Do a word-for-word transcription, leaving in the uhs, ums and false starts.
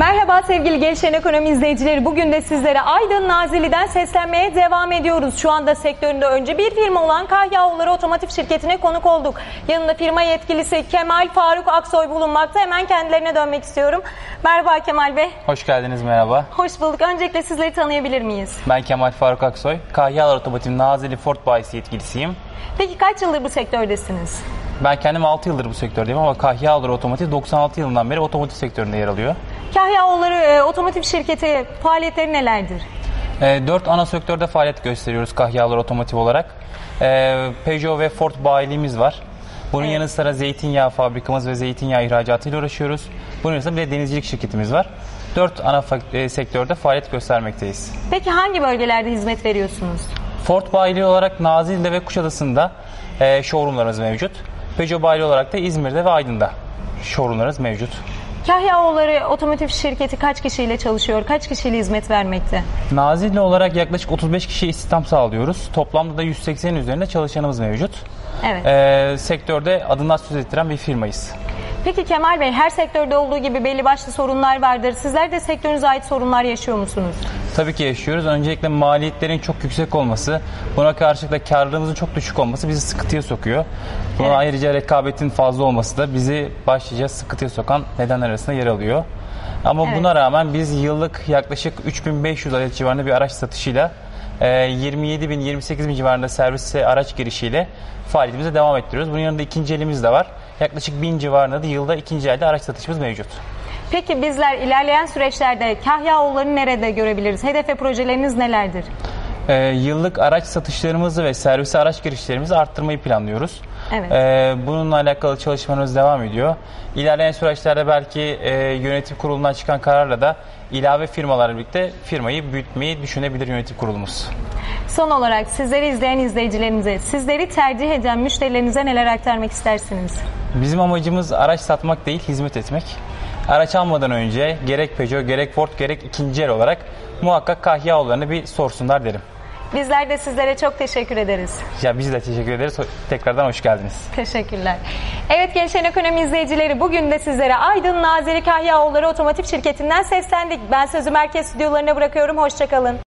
Merhaba sevgili Gelişen Ekonomi izleyicileri. Bugün de sizlere Aydın Nazilli'den seslenmeye devam ediyoruz. Şu anda sektöründe önce bir firma olan Kahyaoğulları Otomotiv Şirketi'ne konuk olduk. Yanında firma yetkilisi Kemal Faruk Aksoy bulunmakta. Hemen kendilerine dönmek istiyorum. Merhaba Kemal Bey. Hoş geldiniz, merhaba. Hoş bulduk. Öncelikle sizleri tanıyabilir miyiz? Ben Kemal Faruk Aksoy. Kahyaoğulları Otomotiv Nazilli Ford bayisi yetkilisiyim. Peki kaç yıldır bu sektördesiniz? Ben kendim altı yıldır bu sektördeyim ama Kahyaoğulları Otomotiv doksan altı yılından beri otomotiv sektöründe yer alıyor. Kahyaoğulları e, Otomotiv Şirketi faaliyetleri nelerdir? E, dört ana sektörde faaliyet gösteriyoruz Kahyaoğulları Otomotiv olarak. E, Peugeot ve Ford bayiliğimiz var. Bunun Evet. yanı sıra zeytinyağı fabrikamız ve zeytinyağı ihracatıyla uğraşıyoruz. Bunun yanı sıra bir de denizcilik şirketimiz var. Dört ana e, sektörde faaliyet göstermekteyiz. Peki hangi bölgelerde hizmet veriyorsunuz? Ford bayiliği olarak Nazilli'de ve Kuşadası'nda e, showroomlarımız mevcut. Peugeot bayiliği olarak da İzmir'de ve Aydın'da showroomlarımız mevcut. Kahyaoğulları Otomotiv Şirketi kaç kişiyle çalışıyor? Kaç kişiyle hizmet vermekte? Nazilli olarak yaklaşık otuz beş kişiye istihdam sağlıyoruz. Toplamda da yüz seksenin üzerinde çalışanımız mevcut. Evet. Ee, sektörde adından söz ettiren bir firmayız. Peki Kemal Bey, her sektörde olduğu gibi belli başlı sorunlar vardır. Sizler de sektörünüze ait sorunlar yaşıyor musunuz? Tabii ki yaşıyoruz. Öncelikle maliyetlerin çok yüksek olması, buna karşılık da karlılığımızın çok düşük olması bizi sıkıntıya sokuyor. Buna Evet. ayrıca rekabetin fazla olması da bizi başlıca sıkıntıya sokan nedenler arasında yer alıyor. Ama Evet. buna rağmen biz yıllık yaklaşık üç bin beş yüz adet civarında bir araç satışıyla yirmi yedi bin yirmi sekiz bin civarında servis ve araç girişiyle faaliyetimize devam ettiriyoruz. Bunun yanında ikinci elimiz de var. Yaklaşık bin civarında da yılda ikinci elde araç satışımız mevcut. Peki bizler ilerleyen süreçlerde Kahyaoğulları'nı nerede görebiliriz? Hedef ve projeleriniz nelerdir? Ee, yıllık araç satışlarımızı ve servise araç girişlerimizi arttırmayı planlıyoruz. Evet. Ee, bununla alakalı çalışmalarımız devam ediyor. İlerleyen süreçlerde belki e, yönetim kurulundan çıkan kararla da ilave firmalarla birlikte firmayı büyütmeyi düşünebilir yönetim kurulumuz. Son olarak sizleri izleyen izleyicilerimize, sizleri tercih eden müşterilerinize neler aktarmak istersiniz? Bizim amacımız araç satmak değil, hizmet etmek. Araç almadan önce gerek Peugeot, gerek Ford, gerek ikinci el olarak muhakkak Kahyaoğulları'nı bir sorsunlar derim. Bizler de sizlere çok teşekkür ederiz. Ya biz de teşekkür ederiz. Tekrardan hoş geldiniz. Teşekkürler. Evet Gelişen Ekonomi izleyicileri, bugün de sizlere Aydın Nazilli Kahyaoğulları Otomotiv Şirketi'nden seslendik. Ben sözü merkez stüdyolarına bırakıyorum. Hoşça kalın.